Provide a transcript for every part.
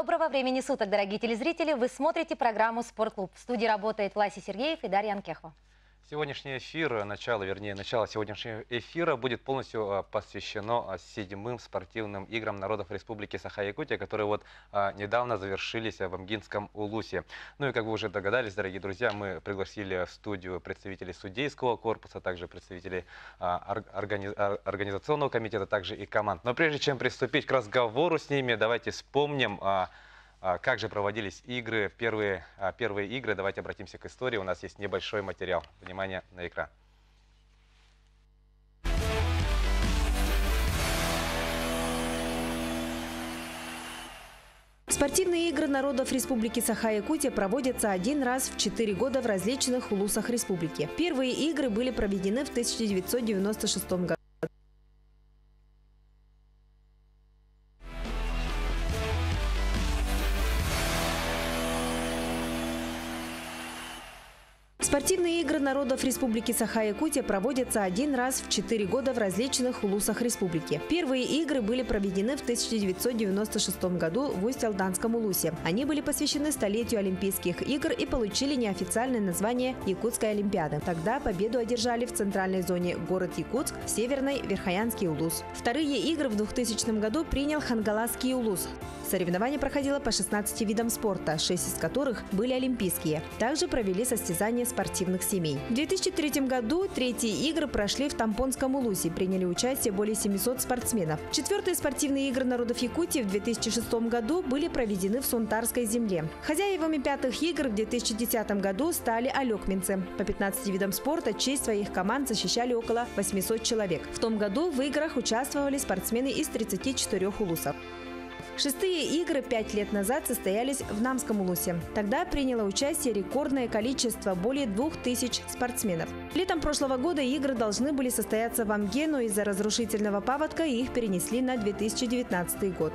Доброго времени суток, дорогие телезрители! Вы смотрите программу «Спортклуб». В студии работает Власий Сергеев и Дарья Анкехова. Сегодняшний эфир, начало сегодняшнего эфира будет полностью посвящено седьмым спортивным играм народов Республики Саха-Якутия, которые недавно завершились в Амгинском Улусе. Ну и как вы уже догадались, дорогие друзья, мы пригласили в студию представителей судейского корпуса, также представителей организационного комитета, также и команд. Но прежде чем приступить к разговору с ними, давайте вспомним, как же проводились игры, первые игры. Давайте обратимся к истории. У нас есть небольшой материал. Внимание на экран. Спортивные игры народов Республики Саха-Якутия проводятся один раз в 4 года в различных улусах республики. Первые игры были проведены в 1996 году. Спортивные игры народов Республики Саха-Якутия проводятся один раз в 4 года в различных улусах республики. Первые игры были проведены в 1996 году в Усть-Алданском улусе. Они были посвящены столетию Олимпийских игр и получили неофициальное название Якутской Олимпиады. Тогда победу одержали в центральной зоне город Якутск, в северной – Верхоянский улус. Вторые игры в 2000 году принял Хангаласский улус. Соревнование проходило по 16 видам спорта, 6 из которых были олимпийские. Также провели состязания спортивных семей. В 2003 году третьи игры прошли в Тампонском улусе. Приняли участие более 700 спортсменов. Четвертые спортивные игры народов Якутии в 2006 году были проведены в Сунтарской земле. Хозяевами пятых игр в 2010 году стали алекминцы. По 15 видам спорта честь своих команд защищали около 800 человек. В том году в играх участвовали спортсмены из 34 улусов. Шестые игры 5 лет назад состоялись в Намском улусе. Тогда приняло участие рекордное количество – более 2000 спортсменов. Летом прошлого года игры должны были состояться в Амге, но из-за разрушительного паводка их перенесли на 2019 год.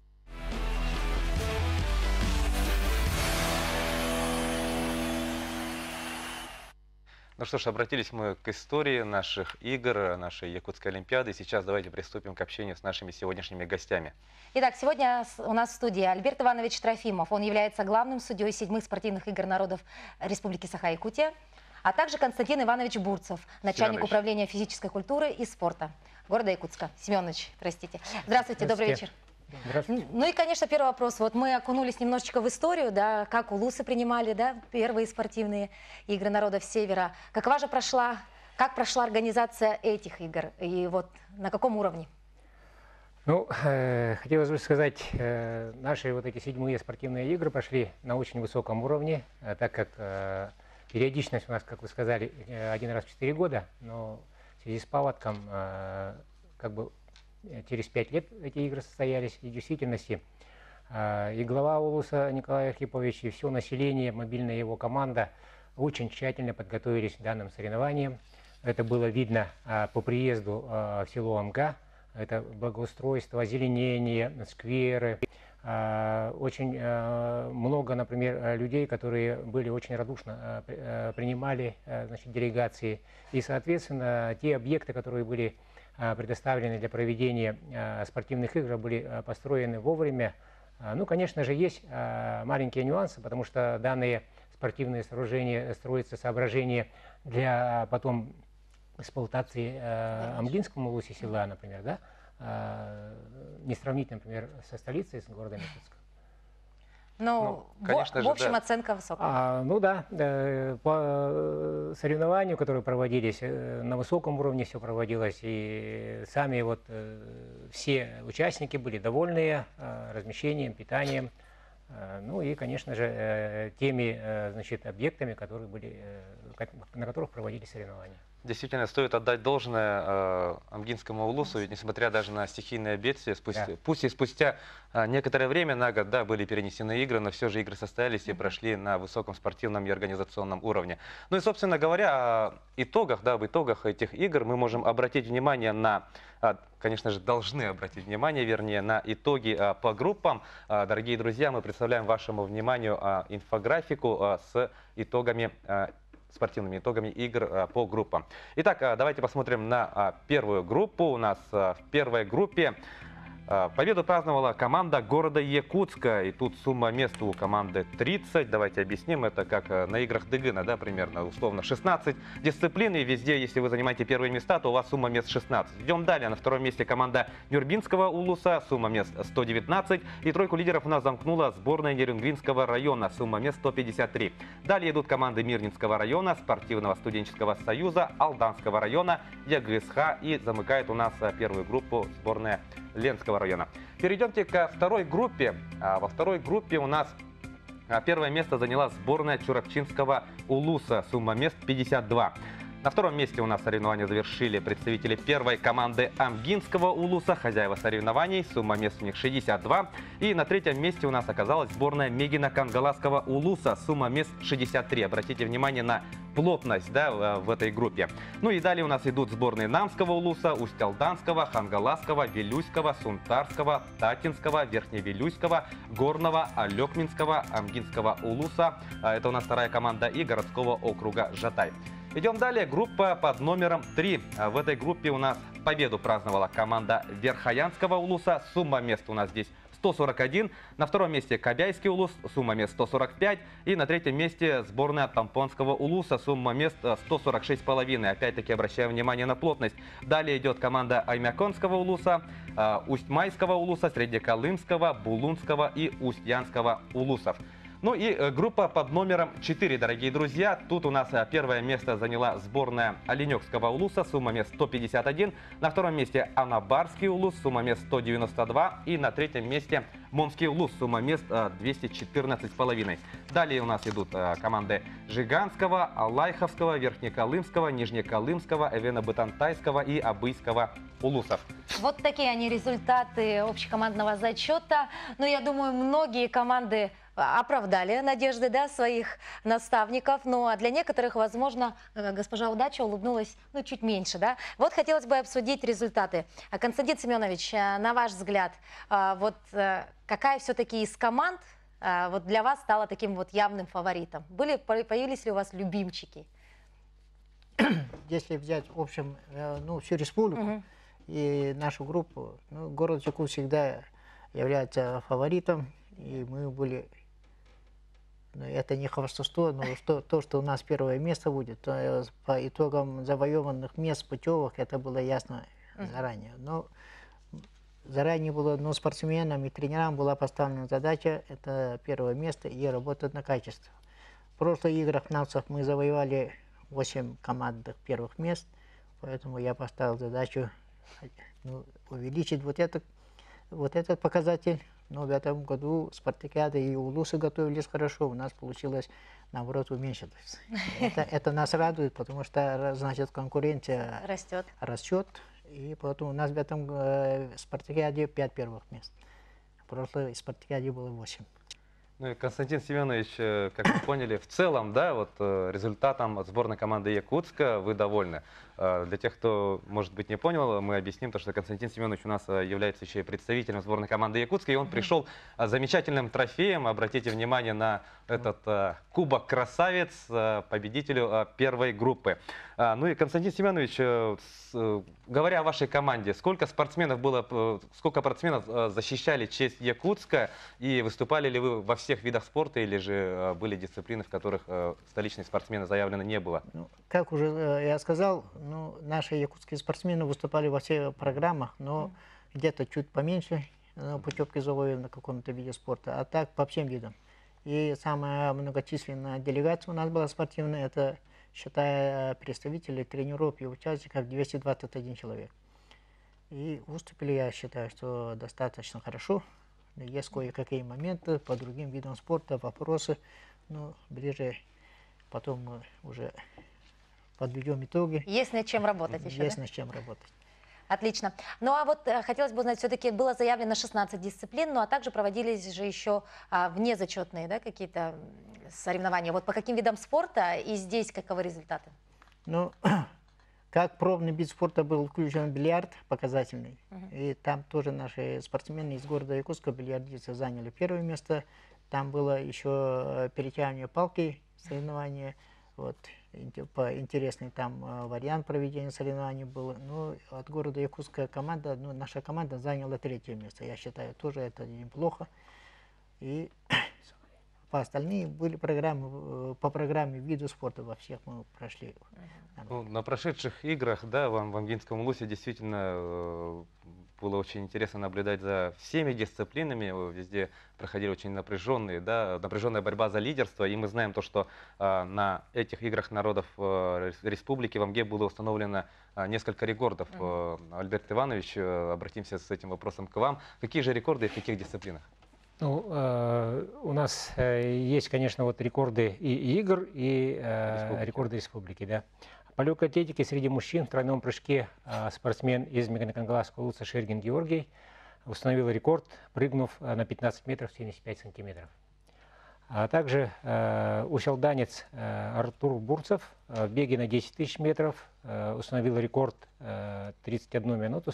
Ну что ж, обратились мы к истории наших игр, нашей Якутской Олимпиады. Сейчас давайте приступим к общению с нашими сегодняшними гостями. Итак, сегодня у нас в студии Альберт Иванович Трофимов. Он является главным судьей седьмых спортивных игр народов Республики Саха-Якутия, а также Константин Иванович Бурцев, начальник управления физической культуры и спорта города Якутска. Семенович, простите. Здравствуйте, добрый вечер. Ну и, конечно, первый вопрос. Вот мы окунулись немножечко в историю, да, как улусы принимали, да, первые спортивные игры народов Севера. Как прошла организация этих игр и вот на каком уровне? Ну, хотелось бы сказать, наши вот эти седьмые спортивные игры прошли на очень высоком уровне, так как периодичность у нас, как вы сказали, один раз в 4 года, но в связи с паводком как бы через 5 лет эти игры состоялись, и в действительности и глава улуса Николай Архипович, и все население, мобильная его команда очень тщательно подготовились к данным соревнованиям. Это было видно по приезду в село Амга. Это благоустройство, озеленение, скверы. Очень много, например, людей, которые были очень радушно, принимали, значит, делегации. И, соответственно, те объекты, которые были предоставлены для проведения спортивных игр, были построены вовремя. Ну, конечно же, есть маленькие нюансы, потому что данные спортивные сооружения строятся соображения для потом эксплуатации Амгинскому улусе села, например, да, не сравнить, например, со столицей, с городом Якутска. Ну, конечно же, в общем, да. Оценка высокая. Ну да, по соревнованию, которые проводились, на высоком уровне все проводилось, и сами вот все участники были довольны размещением, питанием, ну и, конечно же, теми, значит, объектами, которые были, на которых проводились соревнования. Действительно, стоит отдать должное Амгинскому улусу, ведь несмотря даже на стихийное бедствие, пусть и спустя некоторое время, на год, да, были перенесены игры, но все же игры состоялись и прошли на высоком спортивном и организационном уровне. Ну и, собственно говоря, об итогах этих игр мы можем обратить внимание на, конечно же, должны обратить внимание, вернее, на итоги по группам. Дорогие друзья, мы представляем вашему вниманию инфографику с итогами спортивными итогами игр по группам. Итак, давайте посмотрим на первую группу. У нас в первой группе Победу праздновала команда города Якутска, и тут сумма мест у команды 30. Давайте объясним, это как на играх Дыгына, да, примерно, условно, 16 дисциплин, и везде, если вы занимаете первые места, то у вас сумма мест 16. Идем далее, на втором месте команда Нюрбинского улуса, сумма мест 119, и тройку лидеров у нас замкнула сборная Нерюнгринского района, сумма мест 153. Далее идут команды Мирнинского района, Спортивного студенческого союза, Алданского района, ЕГСХ, и замыкает у нас первую группу сборная Ленского района. Перейдемте ко второй группе. Во второй группе у нас первое место заняла сборная Чурапчинского улуса, сумма мест 52. На втором месте у нас соревнования завершили представители первой команды Амгинского улуса, хозяева соревнований, сумма мест у них 62. И на третьем месте у нас оказалась сборная Мегино-Кангаласского улуса, сумма мест 63. Обратите внимание на плотность, да, в этой группе. Ну и далее у нас идут сборные Намского улуса, Усть-Алданского, Хангаласского, Вилюйского, Сунтарского, Татинского, Верхневилюйского, Горного, Алекминского, Амгинского улуса. Это у нас вторая команда и городского округа Жатай. Идем далее. Группа под номером 3. В этой группе у нас победу праздновала команда Верхоянского улуса. Сумма мест у нас здесь 141. На втором месте Кобяйский улус, сумма мест 145. И на третьем месте сборная Тампонского улуса, сумма мест 146,5. Опять-таки обращаем внимание на плотность. Далее идет команда Аймяконского улуса, Усть-Майского улуса, Среднеколымского, Булунского и Устьянского улусов. Ну и группа под номером 4, дорогие друзья. Тут у нас первое место заняла сборная Оленёкского улуса, сумма мест 151. На втором месте Анабарский улус, сумма мест 192. И на третьем месте Момский улус, сумма мест 214,5. Далее у нас идут команды Жиганского, Алайховского, Верхнеколымского, Нижнеколымского, Эвено-Бытантайского и Абыйского улусов. Вот такие они результаты общекомандного зачета. Но я думаю, многие команды оправдали надежды, да, своих наставников. Ну а для некоторых, возможно, госпожа Удача улыбнулась, ну, чуть меньше, да. Вот хотелось бы обсудить результаты. Константин Семенович, на ваш взгляд, вот какая все-таки из команд вот для вас стала таким вот явным фаворитом? Появились ли у вас любимчики? Если взять в общем, ну, всю республику и нашу группу, ну, город Якутск всегда является фаворитом, и мы были, ну, это не хвастовство, но то, что у нас первое место будет, то по итогам завоеванных мест путевок, это было ясно заранее. Но заранее было, но спортсменам и тренерам была поставлена задача, это первое место и работать на качество. В прошлых играх НАЦов мы завоевали 8 командных первых мест, поэтому я поставил задачу, ну, увеличить вот этот показатель. Но в этом году спартакиады и улусы готовились хорошо, у нас получилось, наоборот, уменьшилось. Это нас радует, потому что, значит, конкуренция растет. И поэтому у нас в этом спартакиаде 5 первых мест. В прошлой спартакиаде было 8. Ну и Константин Семенович, как вы поняли, в целом, да, вот результатом сборной команды Якутска вы довольны. Для тех, кто, может быть, не понял, мы объясним, то, что Константин Семенович у нас является еще и представителем сборной команды Якутска, и он пришел с замечательным трофеем. Обратите внимание на этот кубок «Красавец» победителю первой группы. Ну и, Константин Семенович, говоря о вашей команде, сколько спортсменов защищали честь Якутска, и выступали ли вы во всех видах спорта, или же были дисциплины, в которых столичные спортсмены заявлено не было? Ну, как уже я сказал, ну, наши якутские спортсмены выступали во всех программах, но где-то чуть поменьше путевки завоевали на каком-то виде спорта, а так по всем видам. И самая многочисленная делегация у нас была спортивная, это, считая представителей, тренеров и участников, 221 человек. И выступили, я считаю, что достаточно хорошо. Есть кое-какие моменты по другим видам спорта, вопросы, но ближе потом мы уже подведем итоги. Есть над чем работать еще, Есть да? над чем работать. Отлично. Ну а вот хотелось бы узнать, все-таки было заявлено 16 дисциплин, ну а также проводились же еще внезачетные, да, какие-то соревнования. Вот по каким видам спорта и здесь каковы результаты? Ну, как пробный вид спорта был включен бильярд показательный, и там тоже наши спортсмены из города Якутска, бильярдисты, заняли первое место. Там было еще перетягивание палки, соревнования. Вот. интересный там вариант проведения соревнований был. Ну, от города Якутская команда, ну, наша команда заняла 3-е место. Я считаю, тоже это неплохо. И по остальным были программы, по программе виду спорта во всех мы прошли. Ну, на прошедших играх, да, в Амгинском улусе действительно было очень интересно наблюдать за всеми дисциплинами. Везде проходили очень напряженные, да, напряженная борьба за лидерство. И мы знаем то, что на этих играх народов республики в Амге было установлено несколько рекордов. Альберт Иванович, обратимся с этим вопросом к вам. Какие же рекорды и в каких дисциплинах? Ну, у нас есть, конечно, вот рекорды и игр, и рекорды республики, да. По легкой атлетике среди мужчин в тройном прыжке спортсмен из Меганикангаласского улуца Шергин Георгий установил рекорд, прыгнув на 15 метров 75 сантиметров. А также усялданец Артур Бурцев в беге на 10 тысяч метров установил рекорд 31 минуту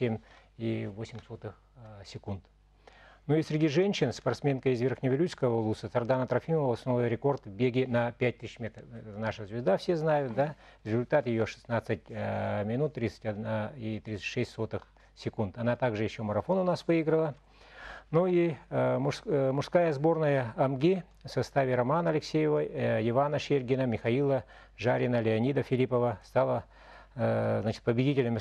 47,8 секунд. Ну и среди женщин спортсменка из Верхневилюйского улуса Тардана Трофимова установила рекорд в беге на 5000 метров. Наша звезда, все знают, да? Результат ее 16 минут 31,36 секунд. Она также еще марафон у нас выиграла. Ну и мужская сборная Амги в составе Романа Алексеева, Ивана Щергина, Михаила Жарина, Леонида Филиппова стала победителем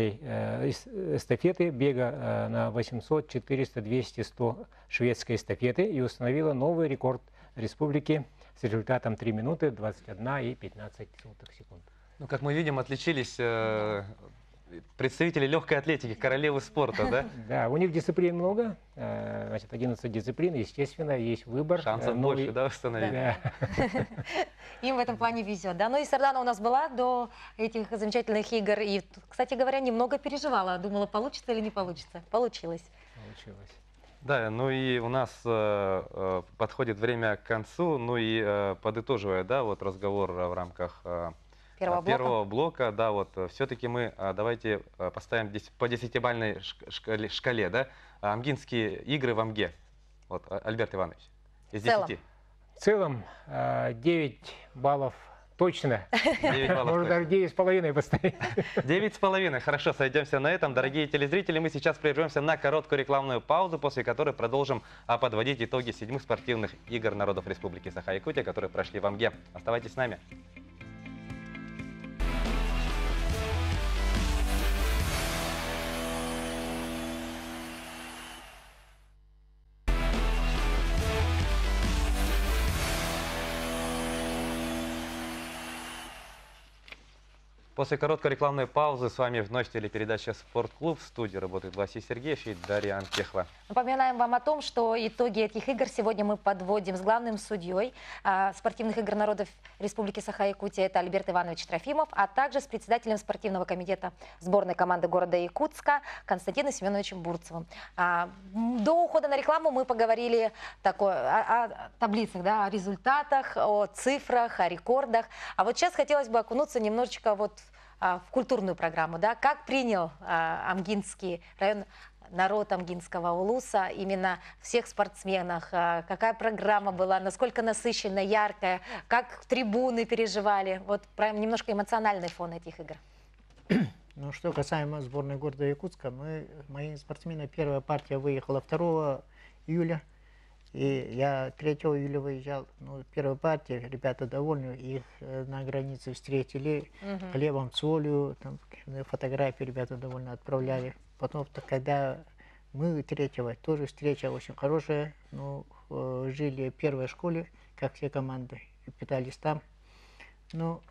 эстафеты бега на 800, 400, 200, 100 шведской эстафеты и установила новый рекорд республики с результатом 3 минуты 21,15 секунд. Ну, как мы видим, отличились представители легкой атлетики, королевы спорта, да? Да, у них дисциплин много, 11 дисциплин, естественно, есть выбор. Шансов больше, да, установить? Да. Им в этом плане везет, да. Ну и Сардана у нас была до этих замечательных игр. И, кстати говоря, немного переживала. Думала, получится или не получится. Получилось. Получилось. Да, ну и у нас подходит время к концу. Ну и подытоживая, да, вот разговор в рамках первого блока, да, вот все-таки мы давайте поставим по 10-бальной шкале, да, амгинские игры в Амге. Вот, Альберт Иванович, из 10. В целом 9 баллов точно. 9 баллов можно даже 9,5 поставить. 9,5. Хорошо, сойдемся на этом. Дорогие телезрители, мы сейчас прервемся на короткую рекламную паузу, после которой продолжим подводить итоги 7 спортивных игр народов Республики Саха-Якутия, которые прошли в Амге. Оставайтесь с нами. После короткой рекламной паузы с вами вновь телепередача «Спортклуб». В студии работает Василий Сергеевич и Дарья Антехова. Напоминаем вам о том, что итоги этих игр сегодня мы подводим с главным судьей спортивных игр народов Республики Саха-Якутия, это Альберт Иванович Трофимов, а также с председателем спортивного комитета сборной команды города Якутска Константином Семеновичем Бурцевым. До ухода на рекламу мы поговорили о таблицах, да, о результатах, о цифрах, о рекордах. А вот сейчас хотелось бы окунуться немножечко вот в культурную программу, да, как принял Амгинский район, народ Амгинского улуса, именно всех спортсменах, какая программа была, насколько насыщенная, яркая, как трибуны переживали, вот прям немножко эмоциональный фон этих игр. Ну, что касаемо сборной города Якутска, мои спортсмены, первая партия выехала 2 июля, и я 3 июля выезжал. Ну, первая партия, ребята довольны, их на границе встретили хлебом, солью, там, фотографии ребята довольно отправляли. Потом, когда мы 3-го, тоже встреча очень хорошая, ну, жили в первой школе, как все команды, и питались там. Ну,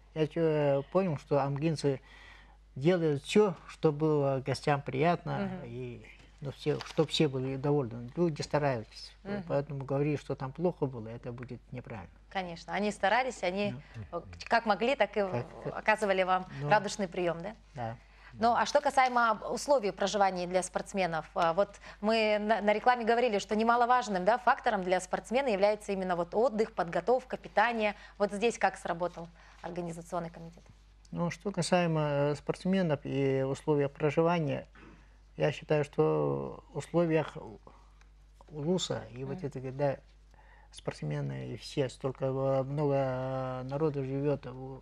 я понял, что амгинцы делают все, чтобы было гостям приятно, и ну, чтобы все были довольны. Люди стараются. Поэтому говорить, что там плохо было, это будет неправильно. Конечно. Они старались, они как могли, так и оказывали вам радушный прием, да? Да. Ну, а что касаемо условий проживания для спортсменов, вот мы на рекламе говорили, что немаловажным, да, фактором для спортсмена является именно вот отдых, подготовка, питание. Вот здесь как сработал организационный комитет? Ну, что касаемо спортсменов и условий проживания, я считаю, что в условиях улуса и вот это, когда спортсмены, и все, столько много народу живет в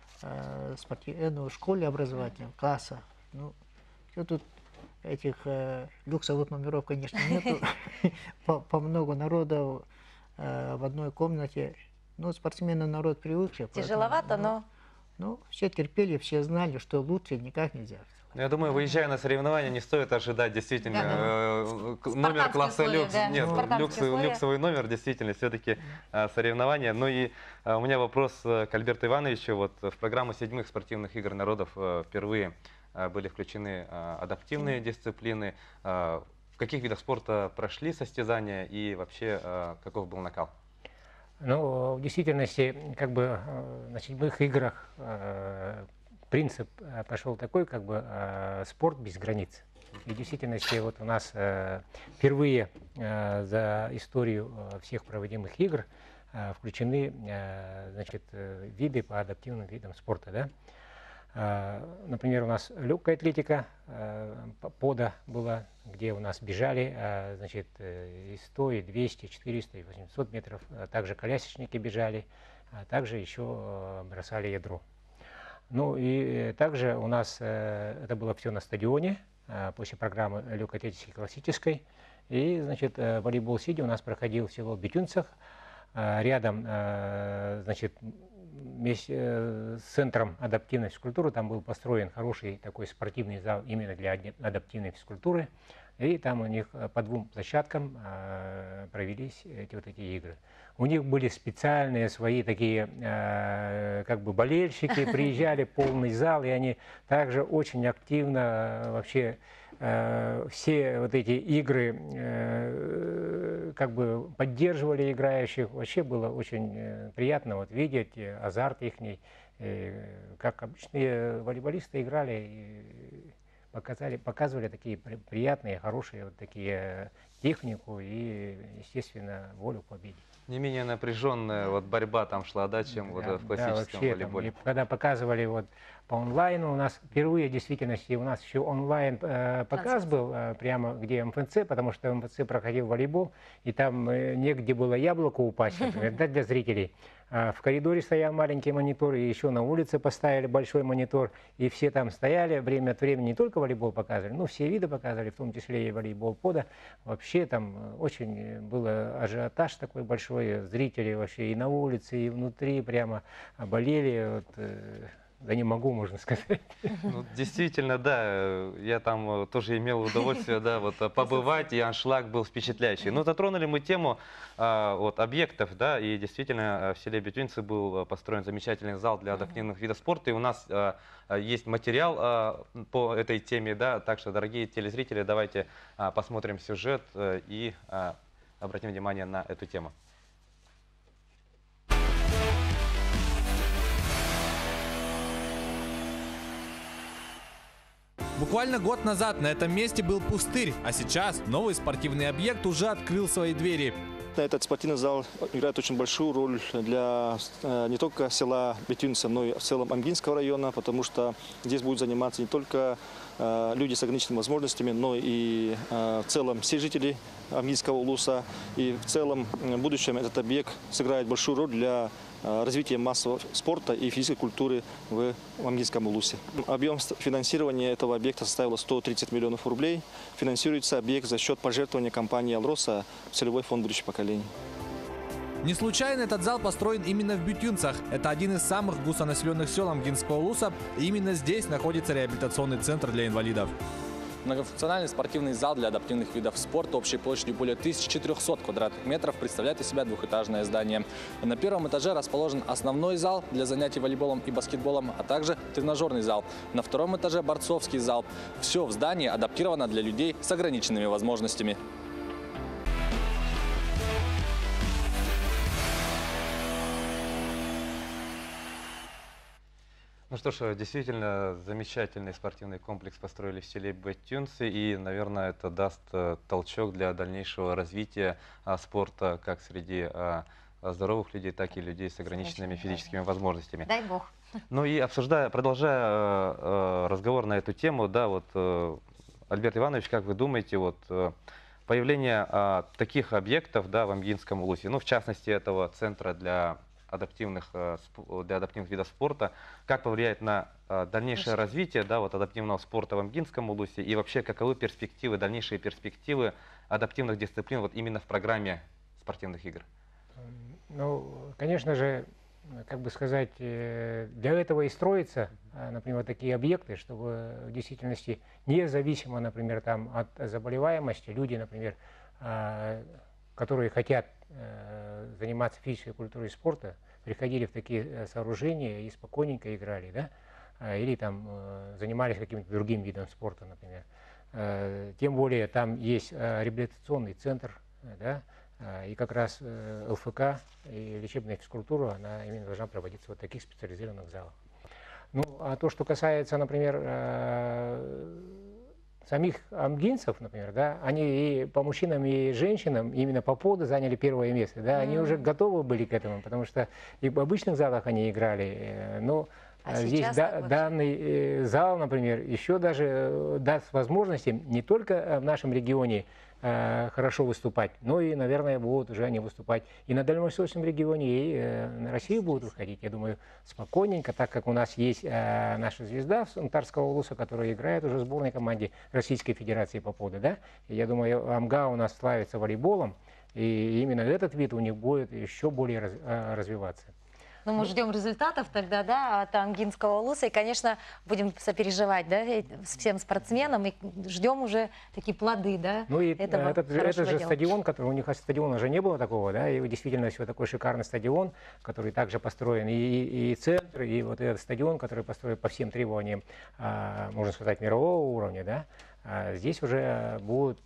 школе образовательной, в классах. Ну, все тут этих люксовых номеров, конечно, нету. По много народу в одной комнате. Ну, спортсмены народ привыкший. Тяжеловато, но... Ну, все терпели, все знали, что лучше никак нельзя. Я думаю, выезжая на соревнования, не стоит ожидать действительно номер класса люкс. Да. Нет, люксовый номер, действительно, все-таки соревнования. Ну и у меня вопрос к Альберту Ивановичу. Вот в программу 7-х спортивных игр народов впервые были включены адаптивные дисциплины. В каких видах спорта прошли состязания и вообще каков был накал? Ну, в действительности, как бы на 7-х играх принцип пошел такой, как бы спорт без границ. И в действительности вот у нас впервые за историю всех проводимых игр включены, значит, виды по адаптивным видам спорта, да? Например, у нас легкая атлетика, пода была, где у нас бежали, значит, и 100, и 200, 400, и 800 метров. Также колясочники бежали, а также еще бросали ядро. Ну и также у нас это было все на стадионе, после программы легкоатлетической классической. И, значит, волейбол-сити у нас проходил в село Бетюнцах. Рядом, значит, вместе с центром адаптивной физкультуры там был построен хороший такой спортивный зал именно для адаптивной физкультуры. И там у них по 2 площадкам провелись эти игры. У них были специальные свои такие как бы болельщики, приезжали полный зал, и они также очень активно вообще все вот эти игры как бы поддерживали играющих. Вообще было очень приятно вот видеть азарт ихний, как обычные волейболисты играли и показывали такие приятные, хорошие вот такие технику и, естественно, волю к победе. Не менее напряженная вот борьба там шла, да, чем вот в классическом волейболе. Там, когда показывали вот по онлайну, у нас впервые в действительности у нас еще онлайн показ был прямо где МФЦ, потому что МФЦ проходил волейбол, и там негде было яблоку упасть, например, да, для зрителей. В коридоре стоял маленький монитор, и еще на улице поставили большой монитор, и все там стояли, время от времени не только волейбол показывали, но все виды показывали, в том числе и волейбол пода. Вообще там очень был ажиотаж такой большой, зрители вообще и на улице, и внутри прямо болели. Вот, да не могу, можно сказать. Ну, действительно, да, я там тоже имел удовольствие, да, вот побывать, и аншлаг был впечатляющий. Ну, затронули мы тему вот объектов, да, и действительно в селе Бетюнцы был построен замечательный зал для адаптивных видов спорта, и у нас есть материал по этой теме, да, так что, дорогие телезрители, давайте посмотрим сюжет и обратим внимание на эту тему. Буквально год назад на этом месте был пустырь, а сейчас новый спортивный объект уже открыл свои двери. Этот спортивный зал играет очень большую роль для не только села Бетюнцы, но и в целом Амгинского района, потому что здесь будут заниматься не только люди с ограниченными возможностями, но и в целом все жители Амгинского улуса. И в целом в будущем этот объект сыграет большую роль для развития массового спорта и физической культуры в Амгинском улусе. Объем финансирования этого объекта составил 130 миллионов рублей. Финансируется объект за счет пожертвования компании «Алроса» в целевой фонд будущих поколений. Не случайно этот зал построен именно в Бетюнцах. Это один из самых густонаселенных сел Амгинского улуса. И именно здесь находится реабилитационный центр для инвалидов. Многофункциональный спортивный зал для адаптивных видов спорта общей площадью более 1400 квадратных метров представляет из себя двухэтажное здание. На первом этаже расположен основной зал для занятий волейболом и баскетболом, а также тренажерный зал. На втором этаже борцовский зал. Все в здании адаптировано для людей с ограниченными возможностями. Ну что ж, действительно замечательный спортивный комплекс построили в селе Бетюнцы, и, наверное, это даст толчок для дальнейшего развития спорта как среди здоровых людей, так и людей с ограниченными физическими возможностями. Дай бог. Ну и продолжая разговор на эту тему, да, вот, Альберт Иванович, как вы думаете, вот появление таких объектов, да, в Амгинском улусе, ну, в частности, этого центра для адаптивных видов спорта, как повлияет на дальнейшее развитие, да, вот, адаптивного спорта в Амгинском улусе и вообще каковы перспективы, дальнейшие перспективы адаптивных дисциплин вот именно в программе спортивных игр? Ну, конечно же, как бы сказать, для этого и строятся, например, такие объекты, чтобы в действительности независимо, например, там, от заболеваемости, люди, например, которые хотят заниматься физической культурой и спортом, приходили в такие сооружения и спокойненько играли, да, или там занимались каким-то другим видом спорта, например. Тем более там есть реабилитационный центр, да, и как раз ЛФК и лечебная физкультура, она именно должна проводиться в вот таких специализированных залах. Ну, а то, что касается, например, самих амгинцев, например, да, они и по мужчинам, и женщинам именно по поду заняли первое место, да, они уже готовы были к этому, потому что и в обычных залах они играли, но здесь данный зал, например, еще даже даст возможности не только в нашем регионе хорошо выступать, но и, наверное, будут уже они выступать и на Дальневосточном регионе, и на Россию будут выходить, я думаю, спокойненько, так как у нас есть наша звезда Антарского улуса, которая играет уже в сборной команде Российской Федерации по поду, да, и я думаю, Амга у нас славится волейболом, и именно этот вид у них будет еще более развиваться. Ну, мы ждем результатов тогда, да, от Амгинского улуса, и, конечно, будем сопереживать, да, всем спортсменам, и ждем уже такие плоды, да, ну и этого этот же стадион, который у них стадиона уже не было такого, да, и действительно все такой шикарный стадион, который также построен, и центр, и вот этот стадион, который построен по всем требованиям, можно сказать, мирового уровня, да, здесь уже будут,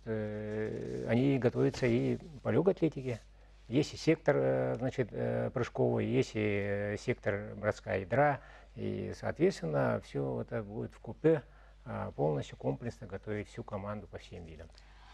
они готовятся и по легкоатлетике. Есть и сектор, значит, прыжковый, есть и сектор броска ядра, и, соответственно, все это будет вкупе полностью комплексно готовить всю команду по всем видам.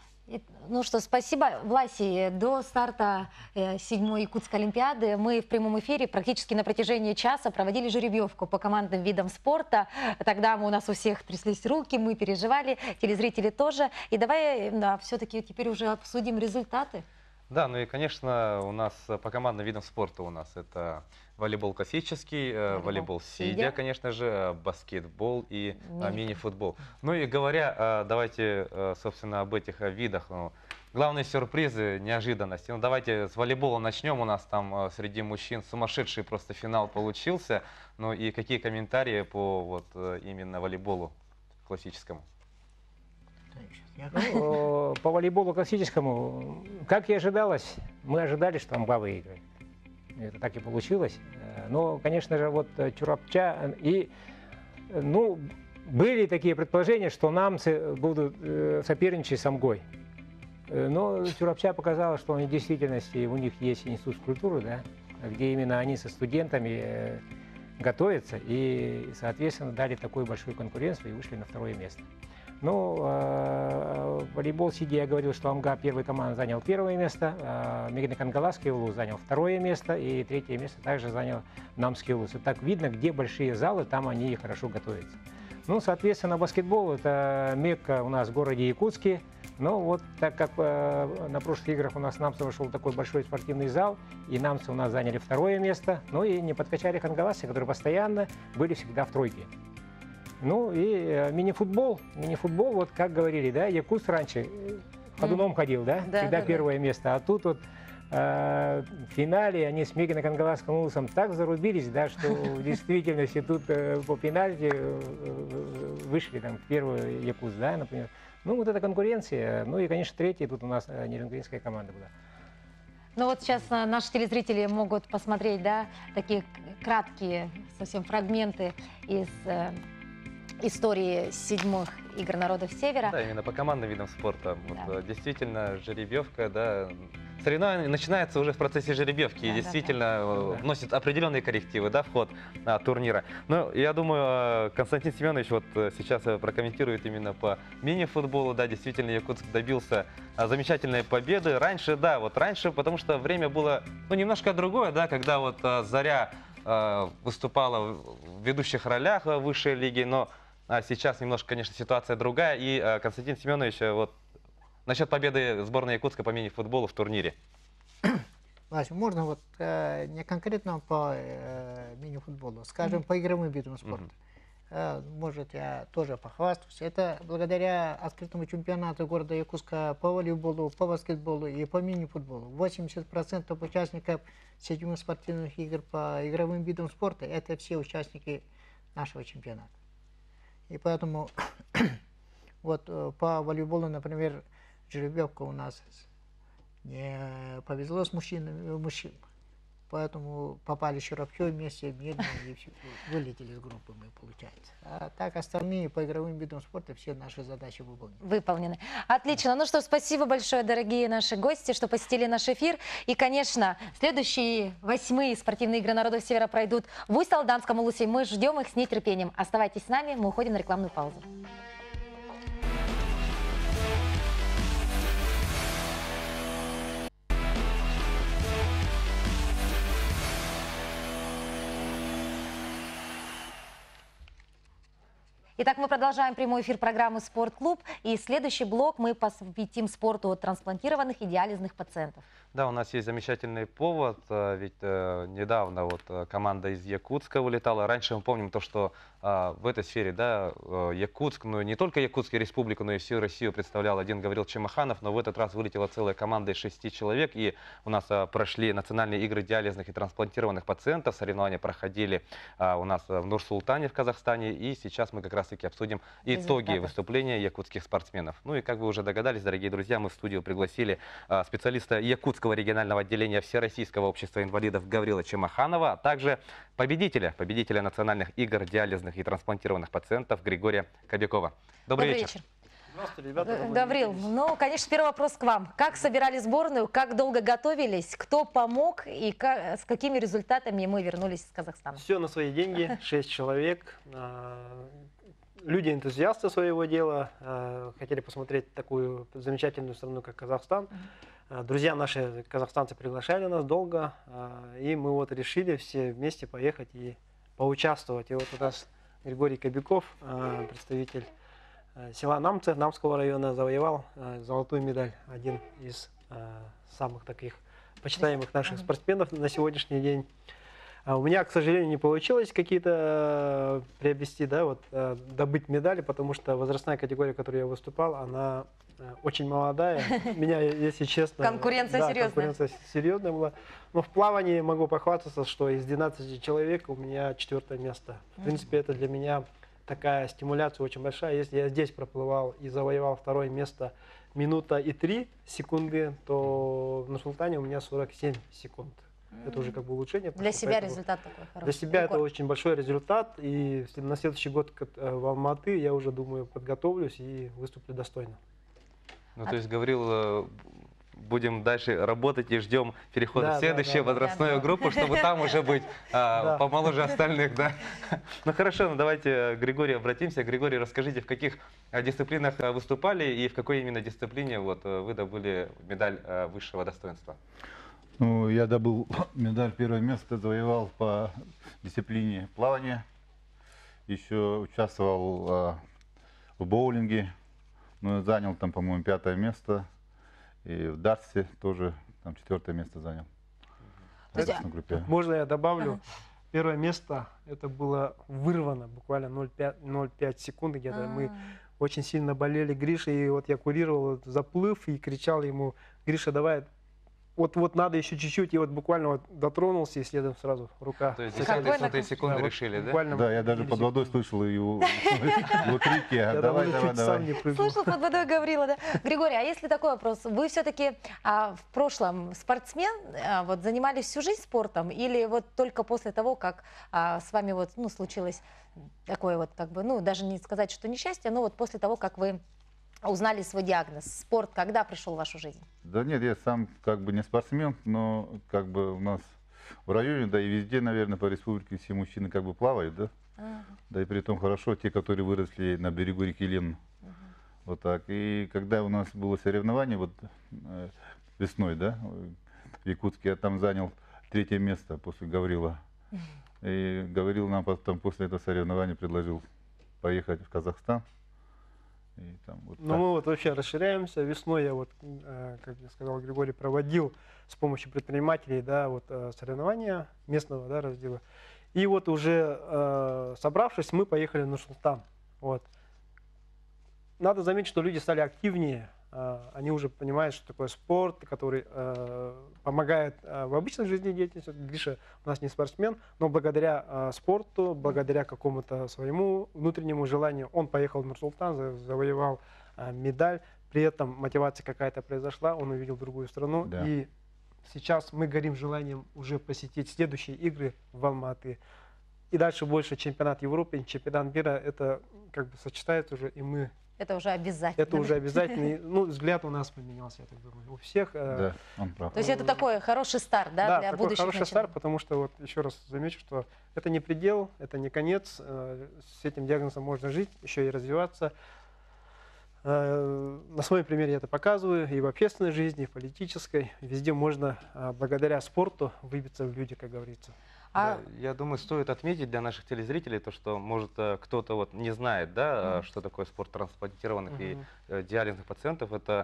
Ну что, спасибо, Власий. До старта 7-й Якутской Олимпиады мы в прямом эфире практически на протяжении часа проводили жеребьевку по командным видам спорта. Тогда у нас у всех тряслись руки, мы переживали, телезрители тоже. И давай все-таки теперь уже обсудим результаты. Да, ну и, конечно, у нас по командным видам спорта у нас это волейбол классический, волейбол сидя, конечно же, баскетбол и мини-футбол. Ну и говоря, давайте, собственно, об этих видах. Ну, главные сюрпризы, неожиданности. Ну, давайте с волейбола начнем. У нас там среди мужчин сумасшедший просто финал получился. Ну и какие комментарии по вот именно волейболу классическому? Ну, по волейболу классическому, как и ожидалось, мы ожидали, что Амга выиграет. Это так и получилось. Но, конечно же, вот Чурапча и, ну, были такие предположения, что намцы будут соперничать с Амгой. Но Чурапча показала, что в действительности у них есть институт культуры, да, где именно они со студентами готовятся и, соответственно, дали такую большую конкуренцию и вышли на второе место. Ну, волейбол сидя, я говорил, что Амга первой команды занял первое место, Мегнекангаласский улус занял второе место, и третье место также занял Намский улус. И так видно, где большие залы, там они хорошо готовятся. Ну, соответственно, баскетбол – это Мекка у нас в городе Якутске. Но вот так как на прошлых играх у нас намцы вошел такой большой спортивный зал, и намцы у нас заняли второе место, ну и не подкачали хангаласы, которые постоянно были всегда в тройке. Ну и мини-футбол, вот как говорили, да, якутс раньше ходуном ходил, да, всегда первое место, а тут вот в финале они с Мегнекангаласским улусом так зарубились, да, что в действительности тут по пенальти вышли там в первый якутс, да, например. Ну вот эта конкуренция, ну и, конечно, третья тут у нас Нерюнгринская команда была. Ну вот сейчас наши телезрители могут посмотреть, да, такие краткие совсем фрагменты из истории 7-х игр народов Севера. Да, именно по командным видам спорта. Да. Вот, действительно, жеребьевка, да, соревнование начинается уже в процессе жеребьевки и действительно вносит определенные коррективы, да, в ход турнира. Но я думаю, Константин Семенович вот сейчас прокомментирует именно по мини-футболу. Да, действительно, Якутск добился замечательной победы. Раньше, да, вот раньше, потому что время было, ну, немножко другое, да, когда вот Заря выступала в ведущих ролях высшей лиги, но сейчас немножко, конечно, ситуация другая. И Константин Семенович вот Насчет победы сборной Якутска по мини-футболу в турнире. Вася, можно вот не конкретно по мини-футболу, скажем, по игровым видам спорта. Может, я тоже похвастаюсь. Это благодаря открытому чемпионату города Якутска по волейболу, по баскетболу и по мини-футболу. 80% участников 7 спортивных игр по игровым видам спорта – это все участники нашего чемпионата. И поэтому вот по волейболу, например, жеребьевка у нас не повезло с мужчинами, поэтому попали еще Широбчо вместе, медленно, и все, вылетели из группы мы, получается. А так остальные по игровым видам спорта все наши задачи выполнены. Отлично. Ну что, спасибо большое, дорогие наши гости, что посетили наш эфир. И, конечно, следующие 8-е спортивные игры народов Севера пройдут в Усть-Алданском улусе. Мы ждем их с нетерпением. Оставайтесь с нами, мы уходим на рекламную паузу. Итак, мы продолжаем прямой эфир программы «Спортклуб». И следующий блок мы посвятим спорту трансплантированных и диализных пациентов. Да, у нас есть замечательный повод, ведь недавно вот команда из Якутска вылетала. Раньше мы помним то, что в этой сфере, да, Якутск, ну не только Якутскую республику, но и всю Россию представлял один Гаврил Чемаханов, но в этот раз вылетела целая команда из 6 человек, и у нас прошли национальные игры диализных и трансплантированных пациентов. Соревнования проходили у нас в Нур-Султане в Казахстане, и сейчас мы как раз-таки обсудим итоги выступления якутских спортсменов. Ну и как вы уже догадались, дорогие друзья, мы в студию пригласили специалиста Якутского регионального отделения Всероссийского общества инвалидов Гаврила Чемаханова, а также победителя национальных игр диализных и трансплантированных пациентов Григория Кобякова. Добрый вечер. Здравствуйте, ребята. Гаврил, ну, конечно, первый вопрос к вам. Как собирали сборную, как долго готовились, кто помог и с какими результатами мы вернулись из Казахстана? Все на свои деньги, 6 человек. Люди-энтузиасты своего дела, хотели посмотреть такую замечательную страну, как Казахстан. Друзья наши, казахстанцы, приглашали нас долго, и мы вот решили все вместе поехать и поучаствовать. И вот у нас Григорий Кобяков, представитель села Намцы, Намского района, завоевал золотую медаль. Один из самых таких почитаемых наших спортсменов на сегодняшний день. У меня, к сожалению, не получилось какие-то приобрести, да, вот, добыть медали, потому что возрастная категория, в которой я выступал, она очень молодая. Меня, если честно... Конкуренция серьезная. Конкуренция серьезная была. Но в плавании могу похвастаться, что из 12 человек у меня 4-е место. В принципе, это для меня такая стимуляция очень большая. Если я здесь проплывал и завоевал 2-е место минута и 3 секунды, то в Нур-Султане у меня 47 секунд. Это уже как бы улучшение. Для себя результат такой хороший. Для себя это очень большой результат. И на следующий год в Алматы я уже, думаю, подготовлюсь и выступлю достойно. Ну, то есть, Гаврил, будем дальше работать и ждем перехода в следующую возрастную группу, чтобы там уже быть помоложе остальных, да? Ну хорошо, ну давайте к Григорию обратимся. Григорий, расскажите, в каких дисциплинах выступали и в какой именно дисциплине вот вы добыли медаль высшего достоинства? Ну, я добыл медаль, 1-е место завоевал по дисциплине плавания. Еще участвовал в боулинге, но занял там, по-моему, 5-е место. И в дартсе тоже там 4-е место занял. Можно я добавлю? 1-е место, это было вырвано буквально 0,5 секунды где-то. Мы очень сильно болели Гришей, и вот я курировал заплыв и кричал ему: Гриша, давай, вот надо еще чуть-чуть, и вот буквально вот дотронулся, и следом сразу рука. То есть 10 секунды решили, да? Да, я даже под водой слышал его крики. Давай. Слышал под водой Гаврила, да? Григорий, а если такой вопрос, вы все-таки в прошлом спортсмен, вот занимались всю жизнь спортом, или вот только после того, как с вами вот, ну, случилось такое вот, как бы, ну, даже не сказать, что несчастье, но вот после того, как вы узнали свой диагноз, спорт когда пришел в вашу жизнь? Да нет, я сам как бы не спортсмен, но как бы у нас в районе, да и везде, наверное, по республике все мужчины как бы плавают, да? Да и при том хорошо те, которые выросли на берегу реки Лен. Вот так. И когда у нас было соревнование, вот весной, да, в Якутске, я там занял 3-е место после Гаврила. И Гаврил нам потом после этого соревнования предложил поехать в Казахстан. И там вот Но мы вот вообще расширяемся. Весной я вот, как я сказал, Григорий, проводил с помощью предпринимателей, да, вот соревнования местного, да, раздела. И вот уже собравшись, мы поехали в Нур-Султан. Вот. Надо заметить, что люди стали активнее. Они уже понимают, что такое спорт, который помогает в обычной жизнедеятельности. Гриша у нас не спортсмен, но благодаря спорту, благодаря какому-то своему внутреннему желанию, он поехал в Нур-Султан, завоевал медаль. При этом мотивация какая-то произошла, он увидел другую страну. Да. И сейчас мы горим желанием уже посетить следующие игры в Алматы. И дальше больше чемпионат Европы, чемпионат мира. Это как бы сочетается уже, и мы... Это уже обязательно. Это уже обязательно. Ну, взгляд у нас поменялся, я так думаю. У всех. Да, он прав. То есть это такой хороший старт, да, для такой будущих хороший начинаний. старт, потому что, вот еще раз замечу, что это не предел, это не конец. С этим диагнозом можно жить, еще и развиваться. На своем примере я это показываю и в общественной жизни, и в политической. Везде можно благодаря спорту выбиться в люди, как говорится. Да, я думаю, стоит отметить для наших телезрителей то, что, может, кто-то вот не знает, да, что такое спорт трансплантированных и диализных пациентов. Это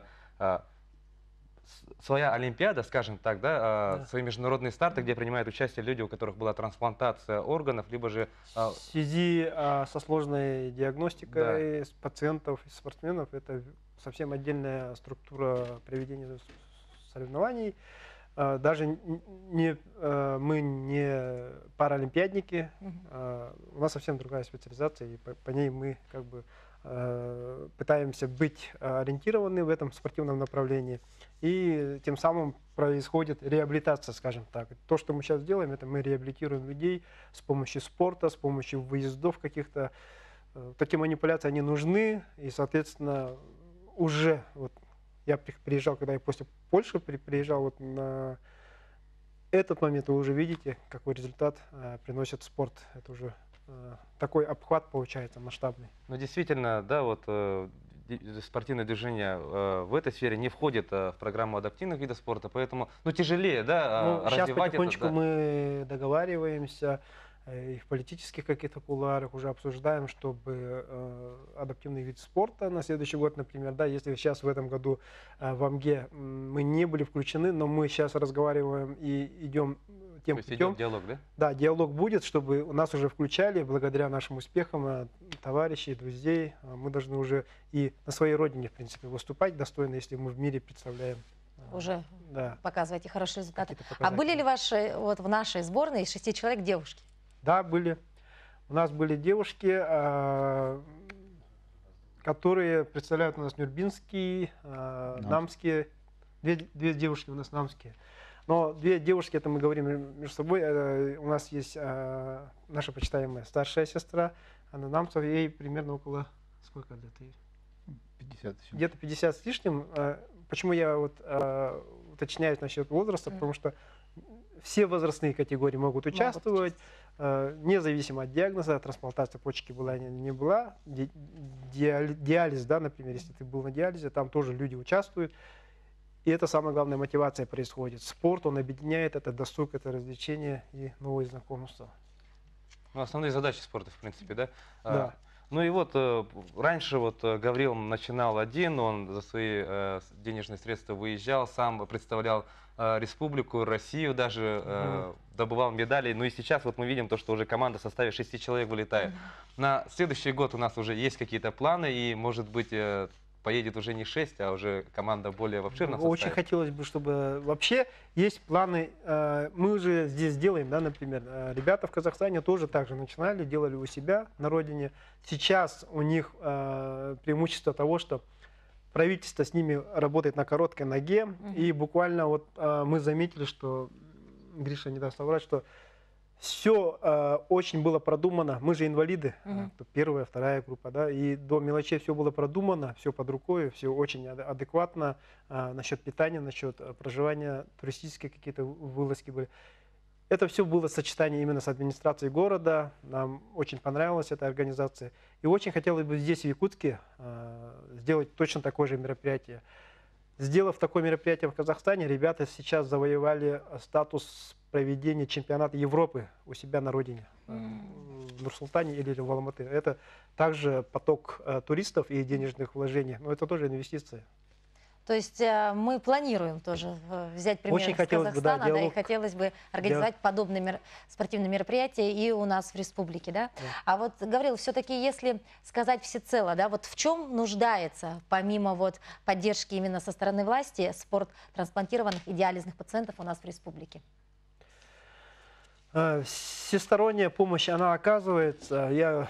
своя олимпиада, скажем так, да, свои международные старты, где принимают участие люди, у которых была трансплантация органов, либо же... В связи со сложной диагностикой пациентов и спортсменов, это совсем отдельная структура проведения соревнований. Даже мы не паралимпиадники, у нас совсем другая специализация, и по ней мы как бы пытаемся быть ориентированы в этом спортивном направлении, и тем самым происходит реабилитация, скажем так. То, что мы сейчас делаем, это мы реабилитируем людей с помощью спорта, с помощью выездов каких-то. Такие манипуляции, они нужны, и, соответственно, уже... Вот, я приезжал, когда я после Польши приезжал, вот на этот момент вы уже видите, какой результат приносит спорт. Это уже такой обхват получается масштабный. Ну, действительно, да, вот спортивное движение в этой сфере не входит в программу адаптивных видов спорта, поэтому, ну, тяжелее, да, развивать сейчас потихонечку это, да. Мы договариваемся, и в политических каких-то кулуарах уже обсуждаем, чтобы адаптивный вид спорта на следующий год, например, да, если сейчас в этом году в АМГе мы не были включены, но мы сейчас разговариваем и идем тем То есть путем. идет диалог, да? Да, диалог будет, чтобы нас уже включали, благодаря нашим успехам, товарищей, друзей. Мы должны уже и на своей родине, в принципе, выступать достойно, если мы в мире представляем. Уже показываете хорошие результаты. показатели. А были ли ваши, вот в нашей сборной из 6 человек девушки? Да, были. У нас были девушки, которые представляют у нас Нюрбинский, Намские. Две девушки у нас намские. Но две девушки, это мы говорим между собой. У нас есть наша почитаемая старшая сестра, Анна Намцев, ей примерно около... Сколько лет ей? 50. Где-то 50 с лишним. Почему я вот уточняюсь насчет возраста? Потому что все возрастные категории могут участвовать, независимо от диагноза, трансплантация почки была или не была, диализ, да, например, если ты был на диализе, там тоже люди участвуют. И это самая главная мотивация происходит. Спорт, он объединяет, это досуг, это развлечение и новые знакомства. Ну, основные задачи спорта, в принципе, да? Да. Ну и вот раньше вот Гаврил начинал один, он за свои денежные средства выезжал, сам представлял республику, Россию даже, добывал медали. Ну и сейчас вот мы видим то, что уже команда в составе 6 человек вылетает. На следующий год у нас уже есть какие-то планы, и может быть поедет уже не 6, а уже команда более в обширном составе. Очень хотелось бы, чтобы вообще есть планы, мы уже здесь делаем, да, например, ребята в Казахстане тоже так же начинали, делали у себя на родине. Сейчас у них преимущество того, что правительство с ними работает на короткой ноге, и буквально вот мы заметили, что, Гриша не даст соврать, что все очень было продумано. Мы же инвалиды, первая, вторая группа, да, и до мелочей все было продумано, все под рукой, все очень адекватно насчет питания, насчет проживания, туристические какие-то вылазки были. Это все было сочетание именно с администрацией города. Нам очень понравилась эта организация. И очень хотелось бы здесь, в Якутске, сделать точно такое же мероприятие. Сделав такое мероприятие в Казахстане, ребята сейчас завоевали статус проведения чемпионата Европы у себя на родине, в Нур-Султане или в Алматы. Это также поток туристов и денежных вложений, но это тоже инвестиции. То есть мы планируем тоже взять пример Очень с хотелось бы, да, Казахстана, да, и диалог. хотелось бы организовать подобные спортивные мероприятия и у нас в республике, да? А вот, Гаврил, все-таки, если сказать всецело, да, вот в чем нуждается, помимо вот поддержки именно со стороны власти, спорт трансплантированных и диализных пациентов у нас в республике? Всесторонняя помощь, она оказывается. Я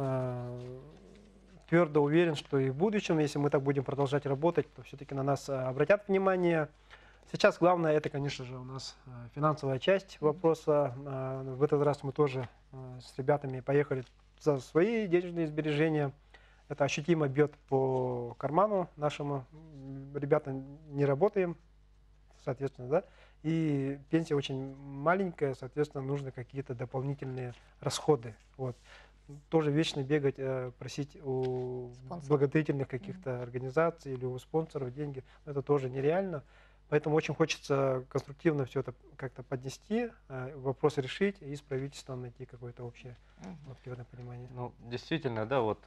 твердо уверен, что и в будущем, если мы так будем продолжать работать, то все-таки на нас обратят внимание. Сейчас главное, это, конечно же, у нас финансовая часть вопроса. В этот раз мы тоже с ребятами поехали за свои денежные сбережения. Это ощутимо бьет по карману нашему. Ребята не работаем, соответственно, да. И пенсия очень маленькая, соответственно, нужны какие-то дополнительные расходы. Вот. Тоже вечно бегать, просить у благотворительных каких-то организаций или у спонсоров деньги, это тоже нереально. Поэтому очень хочется конструктивно все это как-то поднести, вопрос решить и с правительством найти какое-то общее понимание. Ну, действительно, да, вот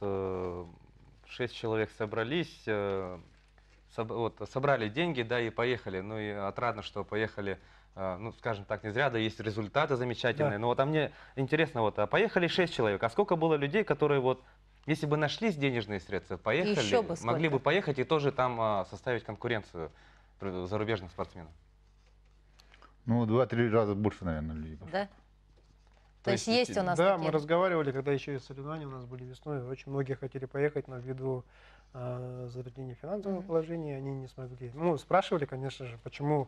6 человек собрались, собрали деньги, да, и поехали. Ну и отрадно, что поехали, ну, скажем так, не зря, да, есть результаты замечательные. Да. Но вот а мне интересно, вот, поехали 6 человек, а сколько было людей, которые вот, если бы нашлись денежные средства, поехали, могли бы поехать и тоже там составить конкуренцию зарубежным спортсменам? Ну, 2-3 раза больше, наверное, людей. Да? То есть есть у нас Да, такие... мы разговаривали, когда еще и соревнования у нас были весной, очень многие хотели поехать, но ввиду затруднения финансового положения они не смогли. Ну, спрашивали, конечно же, почему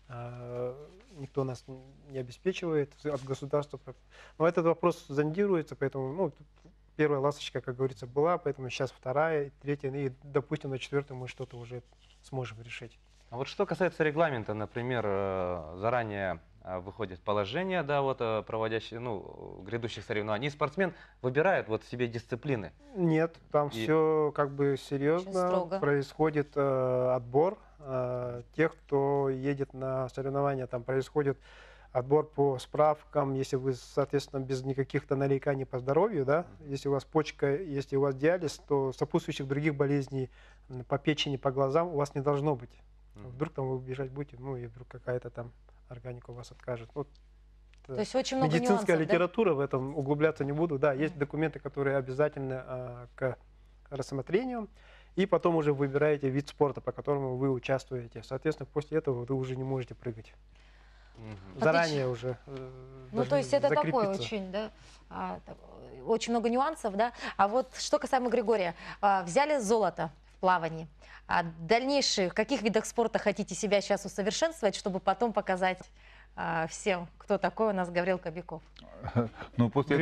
никто нас не обеспечивает от государства. Но этот вопрос зондируется, поэтому, ну, первая ласточка, как говорится, была, поэтому сейчас вторая, третья, и, допустим, на четвертой мы что-то уже сможем решить. А вот что касается регламента, например, заранее выходит положение, да, вот проводящие, ну, грядущих соревнований, и спортсмен выбирает вот себе дисциплины? Нет, там все как бы серьезно, происходит отбор тех, кто едет на соревнования, там происходит отбор по справкам, если вы, соответственно, без никаких нареканий по здоровью, да, если у вас почка, если у вас диализ, то сопутствующих других болезней по печени, по глазам у вас не должно быть. Вдруг там вы убежать будете, ну и вдруг какая-то там органика у вас откажет. Вот, то есть очень много медицинская нюансов, литература, да? В этом углубляться не буду. Да, есть документы, которые обязательны к рассмотрению. И потом уже выбираете вид спорта, по которому вы участвуете. Соответственно, после этого вы уже не можете прыгать. Заранее уже. Ну, то есть это такое очень, да, очень много нюансов, да. А вот что касаемо Григория. Взяли золото в плавании. А дальнейшие, в каких видах спорта хотите себя сейчас усовершенствовать, чтобы потом показать всем, кто такой у нас Гаврил Кобяков? Ну, после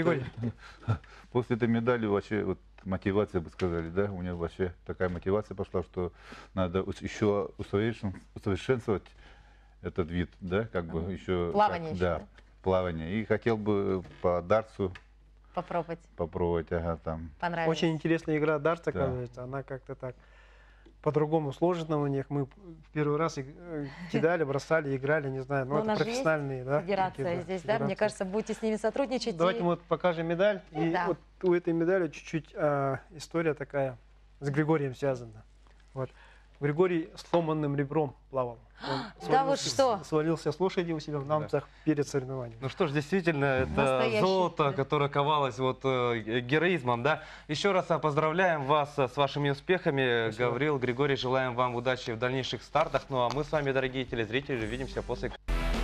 этой медали вообще вот, мотивация, бы сказали, да, у меня вообще такая мотивация пошла, что надо еще усовершенствовать этот вид, да, как бы еще... Плавание еще, да, плавание. И хотел бы по дартсу попробовать, ага, там. Понравилось. Очень интересная игра дартс, оказывается, она как-то так по-другому сложена у них. Мы первый раз кидали, бросали, играли, не знаю, но это профессиональные, да? Федерация здесь, да? Мне кажется, будете с ними сотрудничать. Давайте мы вот покажем медаль. И вот у этой медали чуть-чуть история такая с Григорием связана. Вот. Григорий сломанным ребром плавал. Да вы что? Свалился с лошади у себя в Намцах перед соревнованием. Ну что ж, действительно, это золото, которое ковалось вот героизмом, да. Еще раз поздравляем вас с вашими успехами. Спасибо. Гаврил, Григорий, желаем вам удачи в дальнейших стартах. Ну а мы с вами, дорогие телезрители, увидимся после...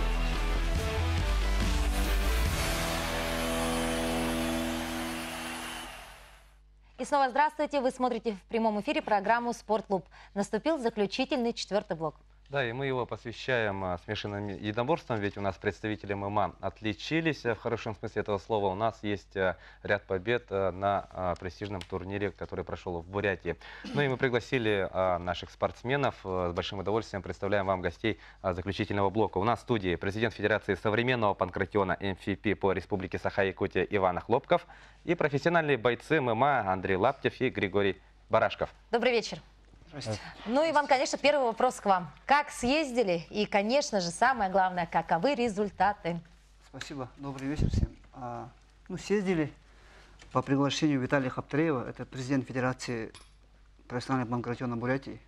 И снова здравствуйте. Вы смотрите в прямом эфире программу «Спортклуб». Наступил заключительный 4-й блок. Да, и мы его посвящаем смешанным единоборствам, ведь у нас представители ММА отличились в хорошем смысле этого слова. У нас есть ряд побед на престижном турнире, который прошел в Бурятии. Ну и мы пригласили наших спортсменов. С большим удовольствием представляем вам гостей заключительного блока. У нас в студии президент Федерации современного панкратиона МФП по Республике Саха-Якутия Иван Хлопков и профессиональные бойцы ММА Андрей Лаптев и Григорий Барашков. Добрый вечер. Здравствуйте. Ну, Иван, конечно, первый вопрос к вам. Как съездили? И, конечно же, самое главное, каковы результаты? Спасибо. Добрый вечер всем. Ну, съездили по приглашению Виталия Хаптареева, это президент Федерации профессионального банкротена Бурятии.